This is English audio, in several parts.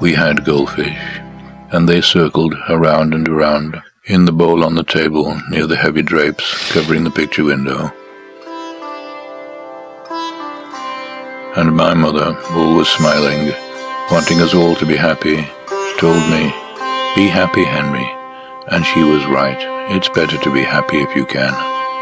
we had goldfish, and they circled around and around in the bowl on the table near the heavy drapes covering the picture window. And my mother, always smiling, wanting us all to be happy, told me, "Be happy, Henry." And she was right. It's better to be happy if you can.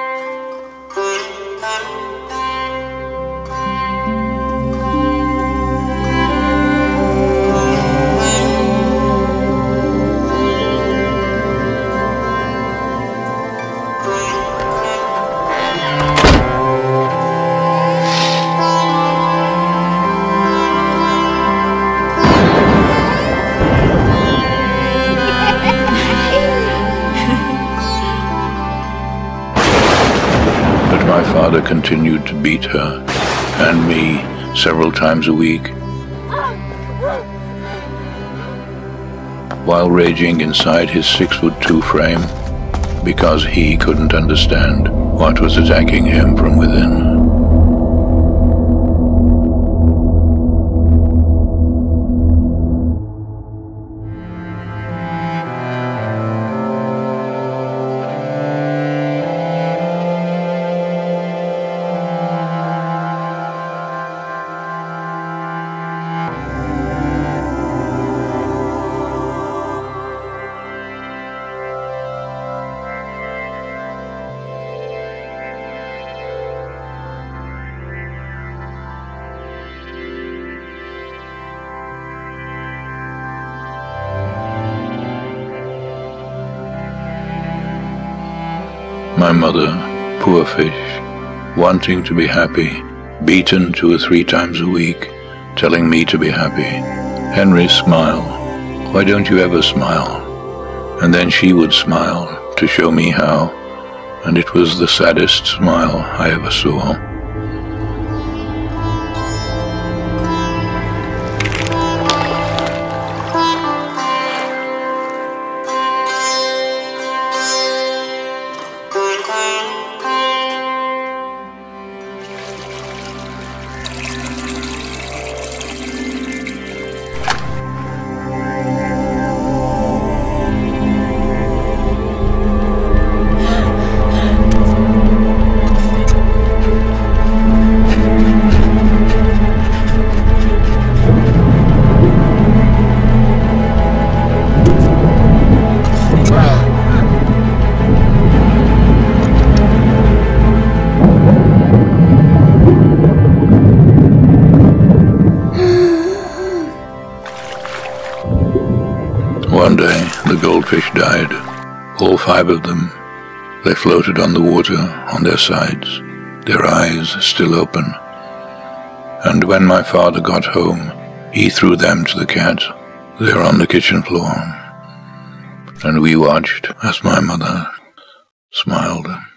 My father continued to beat her and me several times a week, while raging inside his 6'2" frame because he couldn't understand what was attacking him from within. My mother, poor fish, wanting to be happy, beaten 2 or 3 times a week, telling me to be happy. "Henry, smile. Why don't you ever smile?" And then she would smile to show me how, and it was the saddest smile I ever saw. One day, the goldfish died, all 5 of them. They floated on the water on their sides, their eyes still open. And when my father got home, he threw them to the cat, there on the kitchen floor. And we watched as my mother smiled.